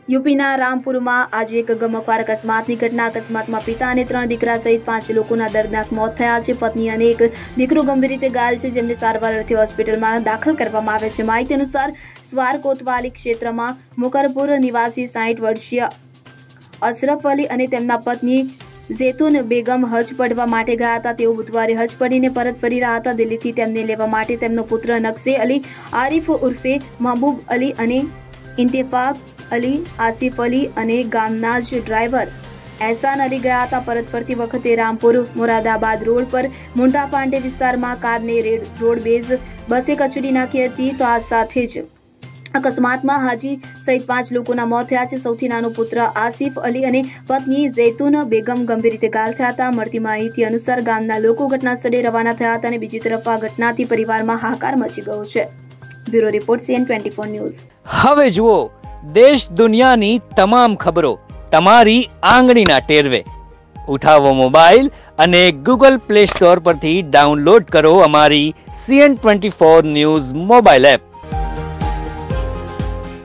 યુપીના રામપુરમાં આજે એક ગમખ્વાર અકસ્માતની ઘટના. અકસ્માતમાં પિતા અને 3 દીકરા સહિત 5 લોકોના દર્દનાક મોત થયા છે. પત્ની અને એક દીકરો ગંભીર રીતે ઘાયલ છે, જેમને સારવાર અર્થે હોસ્પિટલમાં દાખલ કરવામાં આવે છે. માહિતી અનુસાર સ્વાર કોતવાલી ક્ષેત્રમાં મુકરપુર નિવાસી 60 વર્ષીય અશરફ અલી અને તેમના પત્ની ઝૈતુન બેગમ હજ પડવા માટે ગયા હતા. તેઓ બુધવારે હજ પડીને પરત ફરી રહ્યા હતા. દિલ્હીથી તેમને લેવા માટે તેમનો પુત્ર નકશે અલી, આરિફ ઉર્ફે મહબૂબ અલી અને ઇન્તેફાક અલી, આસિફ અલી અને ગામના જ ડ્રાઈવર એહસાન અલી ગયા હતા. પરત ફરતી વખતે રામપુર મોરાદાબાદ રોડ પર મુંડા પાંડે વિસ્તારમાં કારને રોડવેઝ બસે કચડી નાખી હતી. તો આ સાથે જ અકસ્માતમાં હાજી સહિત 5 લોકોના મોત થયા છે. સૌથી નાનો પુત્ર આસિફ અલી અને પત્ની ઝૈતુન બેગમ ગંભીર રીતે ઘાયલ થયા હતા. મળતી માહિતી અનુસાર ગામના લોકો ઘટના સ્થળે રવાના થયા હતા અને બીજી તરફ આ ઘટનાથી પરિવારમાં હાહાકાર મચી ગયો છે. Bureau report CN24 news. હવે જુઓ દેશ દુનિયાની તમામ ખબરો તમારી આંગળીના ટેરવે. ઉઠાવો મોબાઈલ અને Google Play Store પરથી ડાઉનલોડ કરો અમારી CN24 ન્યૂઝ મોબાઈલ એપ.